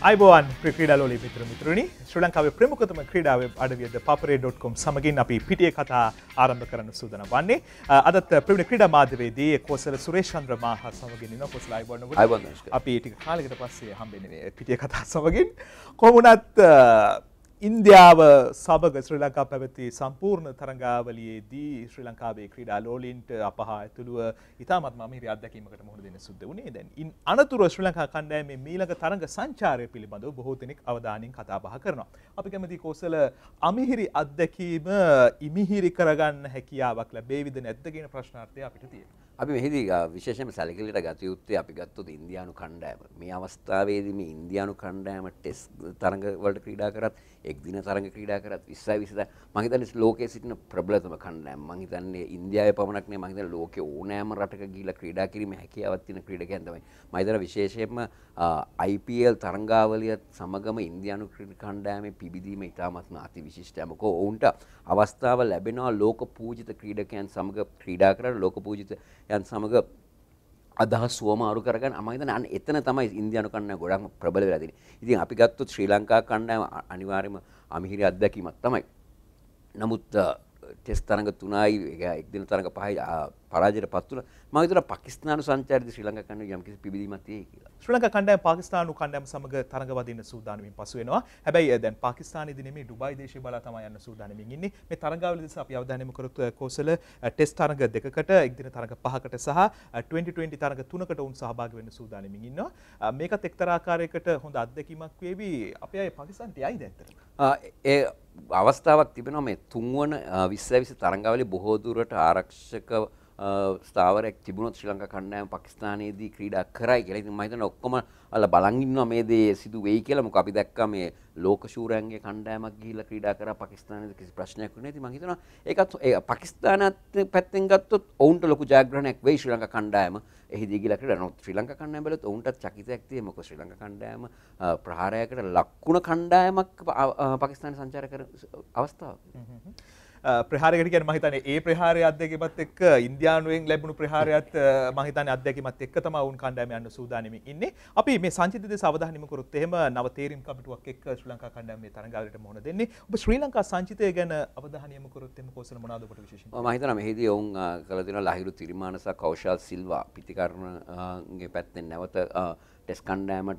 අයිබෝවන් ක්‍රීඩාලෝලී මිත්‍ර මිත්‍රණි ශ්‍රී ලංකාවේ ප්‍රමුඛතම ක්‍රීඩා වෙබ් අඩවිය ThePapare.com සමගින් අපි පිටියේ කතා ආරම්භ කරන්න සූදානම් වන්නේ. අදත් ප්‍රවීණ ක්‍රීඩා මාධ්‍යවේදී කෝසල සුරේෂ් චන්ද්‍ර මාහත් සමගින් ඉන්නවා. කෝසල අයිබෝවන්. අපි ටික කාලයකට පස්සේ හම්බෙන්නේ පිටියේ කතා සමගින්. කොහොම වුණත් ඉන්දියාව සමග ශ්‍රී ලංකා පැවති සම්පූර්ණ තරඟාවලියේදී ශ්‍රී ලංකාවේ ක්‍රීඩා ලෝලීන්ට අපහ ඇතුළුව ඉතාමත්ම අමිහිරි අත්දැකීමකට මුහුණ දෙන්න සිද්ධ වුණේ. දැන් ඉන් අනතුරුව ශ්‍රී ලංකා කණ්ඩායමේ මීළඟ තරඟ සංචාරය පිළිබඳව බොහෝ දෙනෙක් අවධානයෙන් කතා බහ කරනවා. අපි කැමති කෝසල අමිහිරි අත්දැකීම ඉමිහිරි කරගන්න හැකියාවක් ලැබෙයිද නැද්ද කියන ප්‍රශ්නාර්ථය අපිට තියෙනවා. අපි මෙහිදී විශේෂයෙන්ම සැලකිලිට ගත යුත්තේ අපි ගත්තොත් ඉන්දියානු කණ්ඩායම. මේ අවස්ථාවේදී මේ ඉන්දියානු කණ්ඩායම ටෙස්ට් තරඟ වලට ක්‍රීඩා කරත් එක් දින තරඟ ක්‍රීඩා කරත් 20 මම හිතන්නේ ලෝකයේ සිටින ප්‍රබලතම කණ්ඩායම. මම හිතන්නේ ඉන්දියාවේ පමණක් නෙවෙයි මම හිතන්නේ ලෝකයේ ඕනෑම රටක ගිහිලා ක්‍රීඩා කිරීමේ හැකියාවක් තියෙන ක්‍රීඩකයන් තමයි. මම හිතනවා විශේෂයෙන්ම IPL තරඟාවලියත් සමගම ඉන්දියානු කණ්ඩායමේ පිබිදීම ඉතාමත්ම අතිවිශිෂ්ටයි. මොකද ඔවුන්ට අවස්ථාව ලැබෙනවා ලෝක පූජිත ක්‍රීඩකයන් සමග ක්‍රීඩා කරලා ලෝක පූජිත යන් සමග අදහස් සුවමාරු කරගන්න. මම හිතන්නේ අන්න එතන තමයි ඉන්දියානු කණ්ඩායම ගොඩක්ම ප්‍රබල වෙලා තියෙන්නේ. ඉතින් අපි ගත්තොත් ශ්‍රී ලංකා කණ්ඩායම අනිවාර්යයෙන්ම අමිහිරි අත්දැකීමක් තමයි. නමුත් ටෙස්ට් තරඟ 3යි එක් දින තරඟ 5යි පරාජයට පත් වුණා. මම හිතනවා පාකිස්තානු සංචාරයේදී ශ්‍රී ලංකා කණ්ඩායම යම්කිසි පිබිදීමක් තියෙයි කියලා. ශ්‍රී ලංකා කණ්ඩායම පාකිස්තානු කණ්ඩායම සමග තරඟ වදින්න සූදානමින් පසු වෙනවා. හැබැයි දැන් පාකිස්තානයේදී නෙමෙයි ඩුබායි දේශය බලා තමයි යන්න සූදානමින් ඉන්නේ. මේ තරඟාවලිය දෙස අපි අවධානය යොමු කරොත් කෝසල ටෙස්ට් තරඟ දෙකකට එක් දින තරඟ 5කට සහ T20 තරඟ 3කට උන් සහභාගී වෙන්න සූදානමින් ඉන්නවා. මේකත් එක්තරා ආකාරයකට හොඳ අත්දැකීමක් වේවි. අපේ අය පාකිස්තානට යයිද ඇත්තටම? ඒ අවස්ථාවක් තිබෙනවා මේ 3 වන 20 තරඟාවලිය බොහෝ දුරට ආරක්ෂක ස්ථාවරයක් තිබුණොත් ශ්‍රී ලංකා කණ්ඩායම පාකිස්තානයේදී ක්‍රීඩා කරයි කියලා. ඉතින් මම හිතනවා ඔක්කොම අල්ල බලන් ඉන්නවා මේ දේ සිදු වෙයි කියලා. මොකද අපි දැක්කා මේ ලෝක ශූරයන්ගේ කණ්ඩායමක් ගිහිල්ලා ක්‍රීඩා කරා පාකිස්තානයේදී කිසි ප්‍රශ්නයක් වුණේ නැති. මම හිතනවා ඒකත් පාකිස්තානත් පැත්තෙන් ගත්තොත් ඔවුන්ට ලොකු ජයග්‍රහණයක් වෙයි ශ්‍රී ලංකා කණ්ඩායම එහිදී ගිහිල්ලා ක්‍රීඩා කරනවා. ශ්‍රී ලංකා කණ්ඩායම බැලුවොත් ඔවුන්ටත් චකිතයක් තියෙනවා. මොකද ශ්‍රී ලංකා කණ්ඩායම ප්‍රහාරයකට ලක්ුණ කණ්ඩායමක් පාකිස්තානයේ සංචාර කරන අවස්ථාවක්. ප්‍රහාරයකට කියන්නේ මම හිතන්නේ ඒ ප්‍රහාරය අත්දැකීමත් එක්ක ඉන්දියානුවෙන් ලැබුණු ප්‍රහාරයත් මම හිතන්නේ අත්දැකීමත් එක්ක තමයි වුන් කණ්ඩායම යන්න සූදානම්ින් ඉන්නේ. අපි මේ සංචිත දෙස අවධානය යොමු කරොත් එහෙම නව තේරීම් කමිටුවක් එක්ක ශ්‍රී ලංකා කණ්ඩායම මේ තරඟාවලියට මුහුණ දෙන්නේ. ඔබ ශ්‍රී ලංකා සංචිතය ගැන අවධානය යොමු කරොත් එහෙම කෝසල මොනවාද ඔබට විශේෂයෙන්? මම හිතනවා මෙහිදී ඔවුන් කළ දෙනවා ලහිරු තිරිමාන සහ කෞශල් සිල්වා පිටිකරණගේ පැත්තෙන් නැවත ටෙස්ට් කණ්ඩායමට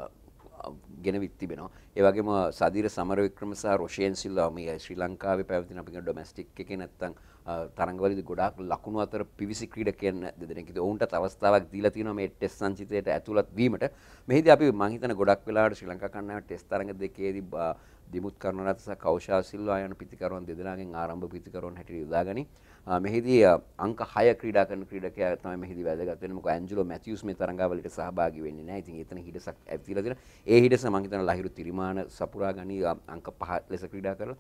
ගෙනවිත් තිබෙනවා. ඒ වගේම සදීර සමරවික්‍රම සහ රොෂේන් සිල්වා මේ ශ්‍රී ලංකාවේ පැවතින අපි කියන ඩොමෙස්ටික් එකේ නැත්තම් තරඟවලදී ගොඩාක් ලකුණු අතර පිවිසි ක්‍රීඩකයන් දෙදෙනෙක්. ඉතින් ඔවුන්ටත් අවස්ථාවක් දීලා තියෙනවා මේ ටෙස්ට් සංචිතයට ඇතුළත් වීමට. මෙහිදී අපි මම හිතන ගොඩක් වෙලාවට ශ්‍රී ලංකා කණ්ඩායම ටෙස්ට් තරඟ දෙකේදී දිමුත් කරුණාරත්න සහ කෞශල් සිල්වා යන පිතිකරුවන් දෙදෙනාගෙන් ආරම්භ පිතිකරුවන් හැටියට යොදාගනි. මෙහිදී අංක 6 ක්‍රීඩා කරන ක්‍රීඩකයා තමයි මෙහිදී වැදගත් වෙන්නේ. මොකද ඇන්ජලෝ මැතිව්ස් මේ තරඟාවලියට සහභාගී වෙන්නේ නැහැ. ඉතින් එතන හිඩසක් ඇවිත්ලා තියෙනවා. ඒ හිඩස මම හිතනවා ලහිරු තිරිමාන සපුරා ගනි අංක 5 ලෙස ක්‍රීඩා කරලා.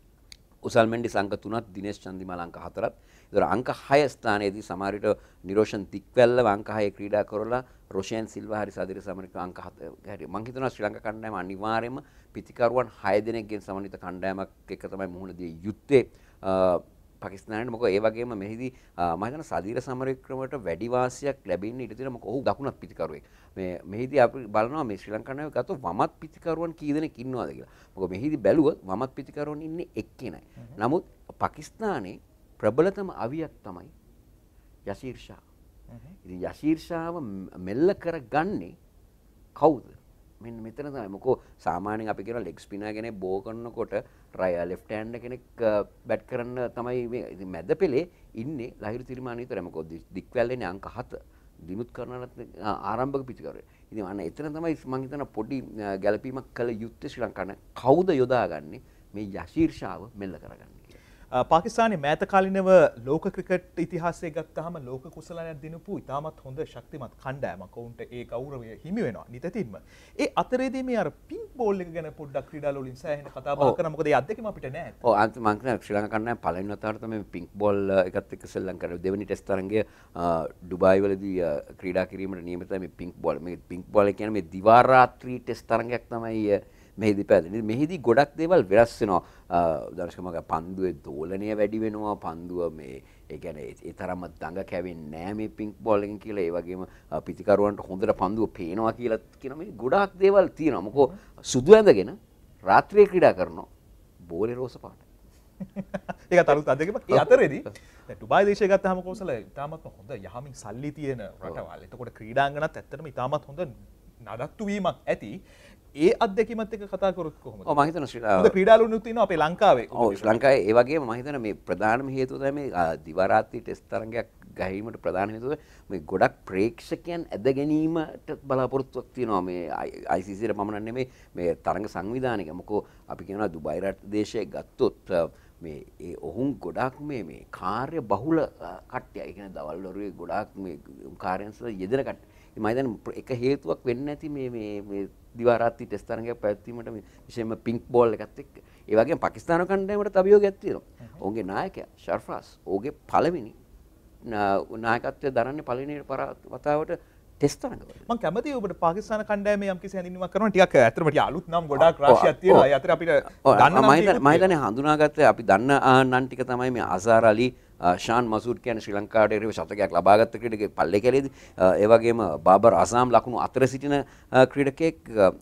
උසල් මෙන්ඩිස් අංක 3ත් දිනේෂ් චන්දිමාල අංක 4ත්. ඒතර අංක 6 ස්ථානයේදී සමහර විට නිරෝෂන් තික්වැල්ලව අංක 6 ක්‍රීඩා කරලා රොෂෙන් සිල්වා හරි සදිර සමරික අංක 7 හැටි මම හිතනවා ශ්‍රී ලංකා කණ්ඩායම අනිවාර්යයෙන්ම පිතිකරුවන් 6 දෙනෙක්ගෙන් සමන්විත කණ්ඩායමක් එක්ක තමයි මුහුණ දිය යුත්තේ පාකිස්තානයේ. මොකද ඒ වගේම මෙහිදී මම හිතනවා සදීර සමරවික්‍රමට වැඩි වාසියක් ලැබෙන්න ඉඩ තියෙනවා. මොකද ඔහු දකුණත් පිතිකරුවෙක්. මෙහිදී අපි බලනවා මේ ශ්‍රී ලංකාවේ ගත්තොත් වමත් පිතිකරුවන් කී දෙනෙක් ඉන්නවද කියලා. මොකද මෙහිදී බැලුවොත් වමත් පිතිකරුවන් ඉන්නේ එක්කෙනයි. නමුත් පාකිස්තානයේ ප්‍රබලතම අවියක් තමයි යසීර් ෂා. ඉතින් යසීර් ෂාව මෙල්ල කරගන්නේ කවුද? මෙන්න මෙතන තමයි. මොකෝ සාමාන්‍යයෙන් අපි කියන ලෙග් ස්පිනර් කෙනෙක් බෝ කරනකොට ලෙෆ්ට් හෑන්ඩ් කෙනෙක් බැට් කරන්න තමයි මේ ඉතින් මැද පෙලේ ඉන්නේ ලහිරු තිරිමාන විතරයි. මොකද දික්වැල්ලේනේ අංක 7 දිනුත් කරනලත් ආරම්භක පිටිකරුවේ. ඉතින් අන්න එතන තමයි මම හිතන පොඩි ගැළපීමක් කළ යුත්තේ ශ්‍රී ලංකාවේ. කවුද යොදාගන්නේ මේ යසීර් ෂාව මෙල්ල කරගන්නේ? පාකිස්තානයේ මෑත කාලිනව ලෝක ක්‍රිකට් ඉතිහාසය ගත්තාම ලෝක කුසලයක් දිනපු ඉතාමත් හොඳ ශක්තිමත් කණ්ඩායමක්. ඔවුන්ට ඒ ගෞරවය හිමි වෙනවා නිතින්ම. ඒ අතරේදී මේ අර පින්ක් බෝල් එක ගැන පොඩ්ඩක් ක්‍රීඩාලෝලින් සෑහෙන කතා බහ කරා. මොකද ඒ අත්දැකීම අපිට නැහැ. ඔව් අන්තිම මම කියන ශ්‍රී ලංකා කණ්ඩායම පළවෙනි වතාවට තමයි පින්ක් බෝල් එකත් එක්ක සෙල්ලම් කරන්නේ. දෙවෙනි ටෙස්ට් තරඟය ඩුබායි වලදී ක්‍රීඩා කිරීමට නියමිතයි මේ පින්ක් බෝල්. මේ පින්ක් බෝල් කියන්නේ මේ දිවා රාත්‍රී ටෙස්ට් තරඟයක් තමයි මෙහිදී පැවැදෙන්නේ. මෙහිදී ගොඩක් දේවල් වෙනස් වෙනවා. දර්ශකමක පන්දුවේ දෝලනය වැඩි වෙනවා. පන්දුව මේ ඒ කියන්නේ ඒ තරම්ම දඟ කැවෙන්නේ නැහැ මේ පින්ක් බෝල් එකෙන් කියලා. ඒ වගේම පිතිකරුවන්ට හොඳට පන්දුව පේනවා කියලා කියන මේ ගොඩාක් දේවල් තියෙනවා. මොකෝ සුදු ඇඳගෙන රාත්‍රියේ ක්‍රීඩා කරනවා බෝලේ රෝස පාටයි. ඒක තරුත් අධ්‍යක්ෂක ඒ අතරේදී දැන් ඩුබායි දේශය ගත්තාම කොසල ඉතාමත් හොඳ යහමින් සල්ලි තියෙන රටවල්. එතකොට ක්‍රීඩාංගණත් ඇත්තටම ඉතාමත් හොඳ නඩත්තු වීමක් ඇති. ඒ අත්දැකීමත් එක්ක කතා කරොත් කොහොමද? ඔව් මම හිතනවා ක්‍රීඩාලුනුත් ඉන්නවා අපේ ලංකාවේ. ඔව් ශ්‍රී ලංකාවේ ඒ වගේම මම හිතනවා මේ ප්‍රධානම හේතුව තමයි මේ දිවා රාත්‍රී ටෙස්ට් තරඟයක් ගහීමට ප්‍රධාන හේතුව මේ ගොඩක් ප්‍රේක්ෂකයන් ඇද ගැනීමට බලාපොරොත්තුවක් තියෙනවා මේ ICC ට පමණක් නෙමෙයි මේ තරඟ සංවිධානයක. මොකෝ අපි කියනවා දුබයි රට දේශයේ ගත්තොත් මේ ඒ ඔවුන් ගොඩක් මේ කාර්ය බහුල කට්ටිය. ඒ කියන්නේ දවල් වරුවේ ගොඩාක් මේ කාර්යයන් සඳහා යෙදෙන කට්ටිය. මම හිතන්නේ එක හේතුවක් වෙන්නේ නැති මේ දිවා රාත්‍රී ටෙස්ට් තරඟයක් පැවැත්වීමට මේ විශේෂයෙන්ම පින්ක් බෝල් එකත් එක්ක. ඒ වගේම පාකිස්තාන කණ්ඩායමට අභියෝගයක් තියෙනවා. ඔවුන්ගේ නායකයා ශර්ෆ්‍රාස් ඔහුගේ පළවෙනි නායකත්වය දරන්නේ පළවෙනි වතාවට ටෙස්ට් තරඟවල. මම කැමතියි ඔබට පාකිස්තාන කණ්ඩායමේ යම්කිසි හැඳින්වීමක් කරනවා. ටිකක් ඇත්තටම ටික අලුත් නම් ගොඩාක් රාශියක් තියෙනවා. ඒ අතර අපිට දන්න නම් මම හිතන්නේ හඳුනාගත්තේ අපි දන්න නම් ටික තමයි මේ අසාර් අලි ෂාන් මසූඩ් කියන්නේ ශ්‍රී ලංකාවට එරෙහිව ශතකයක් ලබාගත් ක්‍රීඩකයෙක් පල්ලේ කැලේදී. ඒ වගේම බාබර් අසාම් ලකුණු 4 සිටින ක්‍රීඩකයෙක්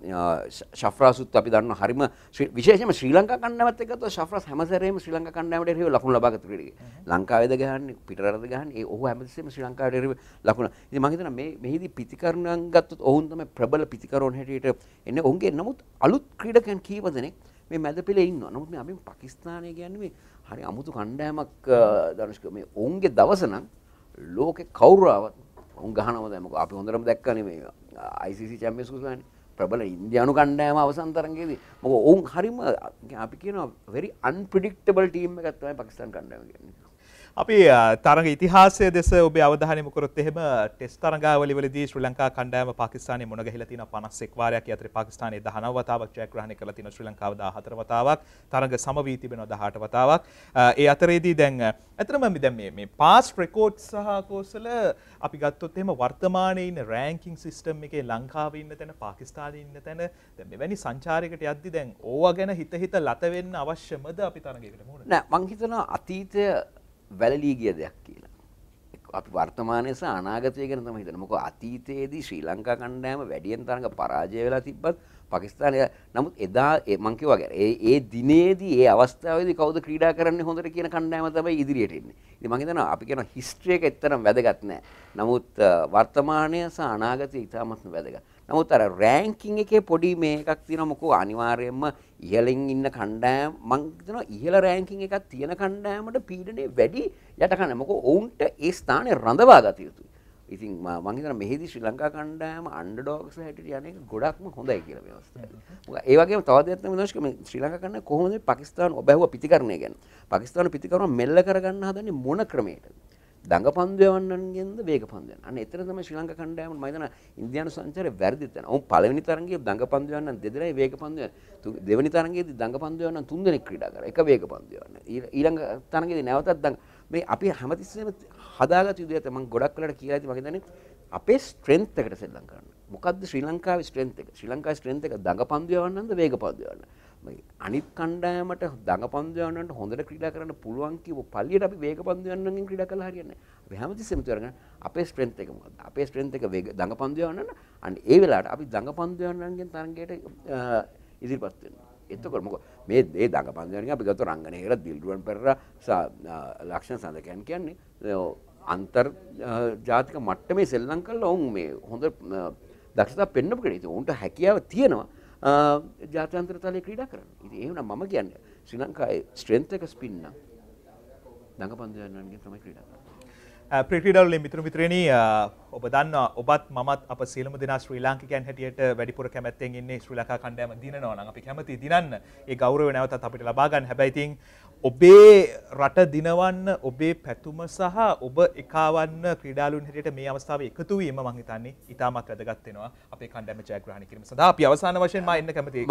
ශෆ්රාසුත් අපි දන්නවා හරිම විශේෂයෙන්ම ශ්‍රී ලංකා කණ්ඩායමත් එක්ක ගත්තොත් ශෆ්‍රාස් හැමසැරේම ශ්‍රී ලංකා කණ්ඩායමට එරෙහිව ලකුණු ලබාගත් ක්‍රීඩකයෙක්. ලංකාවේද ගහන්නේ පිටරටද ගහන්නේ ඒ ඔහු හැමතිස්සෙම ශ්‍රී ලංකාවට එරෙහිව ලකුණු. ඉතින් මම හිතනවා මෙහිදී පිතිකරුණන් ගත්තොත් ඔවුන් තමයි ප්‍රබල පිතිකරුවන් හැටියට එන්නේ. ඔවුන්ගේ නමුත් අලුත් ක්‍රීඩකයන් කීප දෙනෙක් මේ මැද පෙළේ ඉන්නවා. නමුත් මේ අපි පාකිස්තානය කියන්නේ මේ හරි අමුතු කණ්ඩායමක් ධනුෂ්ක මේ ඔවුන්ගේ දවස නම් ලෝකේ කවුරු ආවත් ඔවුන් ගහනවා දැන් මොකද අපි හොඳටම දැක්කනේ මේ ICC චැම්පියන්ස් කුසලානේ ප්‍රබල ඉන්දියානු කණ්ඩායම අවසන් තරඟයේදී මොකද ඔවුන් හරිම අපි කියනවා very unpredictable team එකක් තමයි පාකිස්තාන කණ්ඩායම කියන්නේ. අපි තරඟ ඉතිහාසය දෙස ඔබේ අවධානය යොමු කරොත් එහෙම ටෙස්ට් තරඟාවලිවලදී ශ්‍රී ලංකා කණ්ඩායම පාකිස්තානයේ මුණ ගැහිලා තියෙනවා 51 වාරයක්. ඒ අතරේ පාකිස්තානයේ 19 වතාවක් ජයග්‍රහණය කරලා තියෙනවා. ශ්‍රී ලංකාව 14 වතාවක්. තරඟ සම වී තිබෙනවා 18 වතාවක්. ඒ අතරේදී දැන් ඇත්තටම දැන් මේ පාස්ට් රෙකෝඩ් සහ කෝසල අපි ගත්තොත් එහෙම වර්තමානයේ ඉන්න රෑන්කින් සිස්ටම් එකේ ලංකාවේ ඉන්න තැන පාකිස්තානයේ ඉන්න තැන දැන් මෙවැනි සංචාරයකට යද්දි දැන් ඕවා ගැන හිත ලත වෙන්න අවශ්‍යමද අපි තරඟයකට මුහුණ දෙන්න? නෑ මං හිතනවා අතීතය වැළලී ගිය දෙයක් කියලා. අපි වර්තමානයේ සහ අනාගතය ගැන තමයි හිතන්නේ. මොකද අතීතයේදී ශ්‍රී ලංකා කණ්ඩායම වැඩියෙන් තරඟ පරාජය වෙලා තිබ්බත් පාකිස්තානය නමුත් එදා මං කිව්වා ඒ දිනේදී ඒ අවස්ථාවේදී කවුද ක්‍රීඩා කරන්නේ හොඳට කියන කණ්ඩායම තමයි ඉදිරියට එන්නේ. ඉතින් මං හිතනවා අපි කියන හිස්ටරි එක ඇත්තටම වැදගත් නෑ. නමුත් වර්තමානය සහ අනාගතය ඉතාමත්ම වැදගත්. නමුත් අර රෑන්කින් එකේ පොඩි මේකක් තියෙනවා. මොකෝ අනිවාර්යයෙන්ම ඉහළින් ඉන්න කණ්ඩායම මං හිතනවා ඉහළ රෑන්කින් එකක් තියෙන කණ්ඩායමට පීඩනය වැඩි යට කන්න. මොකෝ ඔවුන්ට ඒ ස්ථානය රඳවා ගත යුතුයි. ඉතින් මම හිතනවා මෙහිදී ශ්‍රී ලංකා කණ්ඩායම අන්ඩර්ඩොග්ස් හැටියට යන එක ගොඩක්ම හොඳයි කියලා මේ අවස්ථාවේ. මොකද ඒ වගේම තව දෙයක් තමයි දෝෂක මේ ශ්‍රී ලංකා කණ්ඩායම කොහොමද පාකිස්තාන ඔබැහුව පිතිකරණය ගැන. පාකිස්තාන පිතිකරණ මෙල්ල කරගන්න හදන්නේ මොන ක්‍රමයකටද? දඟපන්දු යවන්නන්ගෙන්ද වේගපන්දු යන. අන්න එතන තමයි ශ්‍රී ලංකා කණ්ඩායම මම හිතනවා ඉන්දියානු සංචාරේ වැරදි තැන. ඔවුන් පළවෙනි තරඟයේ දඟපන්දු යවන්නන් දෙදෙනයි වේගපන්දු යන. දෙවෙනි තරඟයේදී දඟපන්දු යවන්නන් තුන් දෙනෙක් ක්‍රීඩා කරා. එක වේගපන්දු යවන්න. ඊළඟ තරඟයේදී නැවතත් මේ අපි හැමතිස්සෙම හදාගත යුතු දෙයක් මම ගොඩක් වෙලාට කියලා ඉතින් මම හිතන්නේ අපේ ස්ට්‍රෙන්ත් එකට සෙල්ලම් කරන්න. මොකද්ද ශ්‍රී ලංකාවේ ස්ට්‍රෙන්ත් එක? ශ්‍රී ලංකාවේ ස්ට්‍රෙන්ත් එක දඟපන්දු යවන්නන්ද වේගපන්දු යවන්න. අනිත් කණ්ඩායමට දඟපන්දු යවන්නන්ට හොඳට ක්‍රීඩා කරන්න පුළුවන් කිව්ව පල්ලියට අපි වේගපන්දු යවන්නන්ගෙන් ක්‍රීඩා කළා හරියන්නේ නැහැ. අපි හැමතිස්සෙම තෝරගන්න අපේ ස්ට්‍රෙන්ත් එක මොකද්ද? අපේ ස්ට්‍රෙන්ත් එක දඟපන්දු යවන්නන්න. අන්න ඒ වෙලාවට අපි දඟපන්දු යවන්නන්ගෙන් තරඟයට ඉදිරිපත් වෙනවා. එතකොට මොකද මේ දඟපන්දු යවන්නන් අපි ගත්ත රංගනයේකට දිල්රුවන් පෙරේරා ලක්ෂණ සඳකයන් කියන්නේ අන්තර් ජාතික මට්ටමේ සෙල්ලම් කළා ඔවුන් මේ හොඳ දක්ෂතාව පෙන්වපු කෙනෙක්. ඉතින් උන්ට හැකියාව තියෙනවා ජාත්‍යන්තර තලයේ ක්‍රීඩා කරන්න. ඉතින් ඒ වුණා මම කියන්නේ ශ්‍රී ලංකාවේ ස්ට්‍රෙන්ත් එක ස්පින් නම් දඟපන්දු යන්නන්ගෙන් තමයි ක්‍රීඩා කරන්නේ. ප්‍රික්‍රීඩාවල මිත්‍රමිත්‍රයනි ඔබ දන්නවා ඔබත් මමත් අප සියලුම දෙනා ශ්‍රී ලාංකිකයන් හැටියට වැඩිපුර කැමැත්තෙන් ඉන්නේ ශ්‍රී ලංකා කණ්ඩායම දිනනවා නම් අපි කැමතියි දිනන්න. ඒ ගෞරවය නැවතත් අපිට ලබා ගන්න. හැබැයි ඉතින් ඔබේ රට දිනවන්න ඔබේ පැතුම සහ ඔබ එකවන්න ක්‍රීඩාලුන් හැටියට මේ අවස්ථාවේ එකතු වීම මම හිතන්නේ ඉතාමත් වැදගත් වෙනවා අපේ කණ්ඩායම ජයග්‍රහණය කිරීම සඳහා. අපි අවසාන වශයෙන් මම එන්න කැමතියි.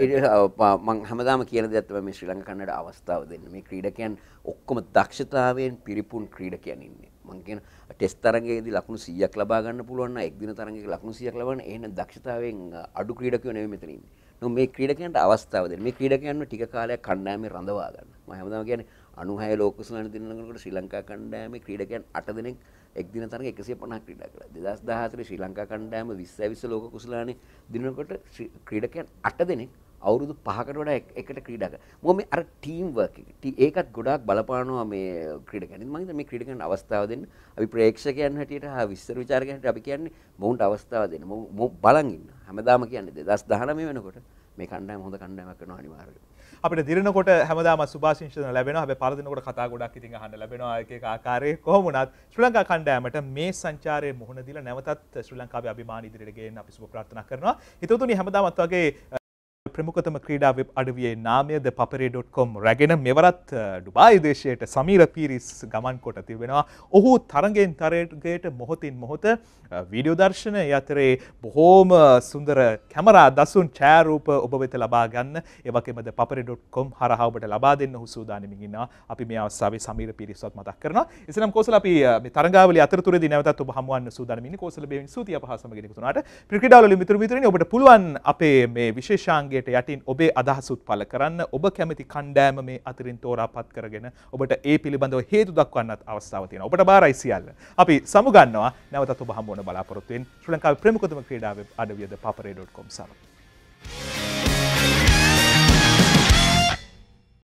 මම හැමදාම කියන දේ තමයි මේ ශ්‍රී ලංකා කණ්ඩායමට අවස්ථාව දෙන්න. මේ ක්‍රීඩකයන් ඔක්කොම දක්ෂතාවයෙන් පිරිපුන් ක්‍රීඩකයන් ඉන්නේ. මම කියන ටෙස්ට් තරඟයේදී ලකුණු 100ක් ලබා ගන්න පුළුවන් නම් එක් දින තරඟයක ලකුණු 100ක් ලබා ගන්න එහෙනම් දක්ෂතාවයෙන් අඩු ක්‍රීඩකයෝ නෙමෙයි මෙතන ඉන්නේ. නෝ මේ ක්‍රීඩකයන්ට අවස්ථාව දෙන්න. මේ ක්‍රීඩකයන්ව ටික කාලයක් කණ්ඩායමේ රඳවා ගන්න. මම හැමදාම කියන්නේ 96 ලෝක කුසලාන දිනනකොට ශ්‍රී ලංකා කණ්ඩායමේ ක්‍රීඩකයන් 8 දෙනෙක් එක් දින තරඟ 150 ක්‍රීඩා කළා. 2014 ශ්‍රී ලංකා කණ්ඩායම 20 ලෝක කුසලානේ දිනනකොට ක්‍රීඩකයන් 8 දෙනෙක් අවුරුදු 5කට වඩා එකට ක්‍රීඩා කරා. මොකද මේ අර ටීම් වර්ක් එක. ඒකත් ගොඩාක් බලපානවා මේ ක්‍රීඩකයන්. මම හිතන්නේ මේ ක්‍රීඩකයන් අවස්ථාව දෙන්න. අපි ප්‍රේක්ෂකයන් හැටියට විස්තර විචාරකයන් හැටියට අපි කියන්නේ මොවුන්ට අවස්ථාව දෙන්න. බලන් ඉන්න. හැමදාම කියන්නේ 2019 වෙනකොට මේ කණ්ඩායම හොඳ කණ්ඩායමක් වෙනවා අනිවාර්යයෙන්. අපිට දිරනකොට හැමදාම සුභාශිංසන ලැබෙනවා. හැබැයි පරදිනකොට කතා ගොඩක් ඉතින් අහන්න ලැබෙනවා එක එක ආකාරයේ. කොහොම වුණත් ශ්‍රී ලංකා කණ්ඩායමට මේ සංචාරයේ මුහුණ දීලා නැවතත් ශ්‍රී ලංකාවේ අභිමාන ඉදිරියට ගේන්න අපි සුබ ප්‍රාර්ථනා කරනවා. හිතවතුනි හැමදාමත් වගේ ප්‍රමුඛතම ක්‍රීඩා වෙබ් අඩවියේ නාමය ThePapare.com රැගෙන මෙවරත් ඩුබායි දේශයට සමීර පීරිස් ගමන් කොට තිබෙනවා. ඔහු තරගෙන් තරගයට මොහොතින් මොහොත වීඩියෝ දර්ශන අතරේ බොහෝම සුන්දර කැමරා දසුන් ඡායාරූප ඔබ වෙත ලබා ගන්න ඒ වගේම ThePapare.com හරහා ඔබට ලබා දෙන්න ඔහු සූදානම්ින් ඉන්නවා. අපි මේ අවස්ථාවේ සමීර පීරිස්වත් මතක් කරනවා. එසේනම් කෝසල අපි මේ තරගාවලිය අතරතුරදී නැවතත් ඔබ හමුවන්න සූදානම් ඉන්නේ. කෝසල බෙහෙවින් ස්තුතියි අප හා සමග එකතු වුණාට. ක්‍රිකට් මිතුරු මිතුරිනි ඔබට පුළුවන් අපේ මේ විශේෂාංගයට යටින් ඔබේ අදහසුත් පළ කරන්න. ඔබ කැමති කණ්ඩායම මේ අතරින් තෝරාපත් කරගෙන ඔබට ඒ පිළිබඳව හේතු දක්වන්නත් අවස්ථාවක් තියෙනවා. ඔබට බාරයි සියල්ල. අපි සමුගන්නවා නැවතත් ඔබ හමු වන බලාපොරොත්තු වෙන ශ්‍රී ලංකාවේ ප්‍රමුඛතම ක්‍රීඩා වෙබ් අඩවිය ThePapare.com සමග.